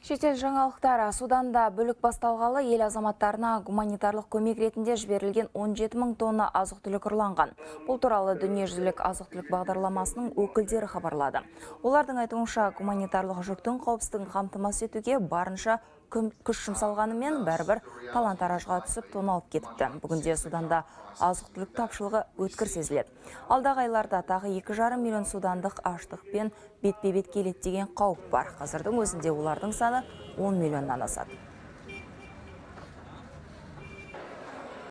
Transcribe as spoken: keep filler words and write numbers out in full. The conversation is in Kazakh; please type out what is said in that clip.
Шетел жаңалықтары. Суданда бүлік басталғалы ел азаматтарына гуманитарлық көмек ретінде жіберілген он жеті мың тонна азық-түлік ұрланған. Бұл туралы дүниежүзілік азық-түлік бағдарламасының өкілдері хабарлады. Олардың айтуынша гуманитарлық жүктің қауіпсіздігін қамтамасыз етуге барынша күш жұмсалғанымен бәрібір талан-таражға түсіп тоналып кетіпті. Бүгінде Суданда азық-түлік тапшылығы өткір сезіледі. Алдағы айларда тағы екі жарым миллион судандық аштықпен бетпе-бет келеді деген қауіп бар. Қазірдің өзінде олардың саны он миллионнан асады.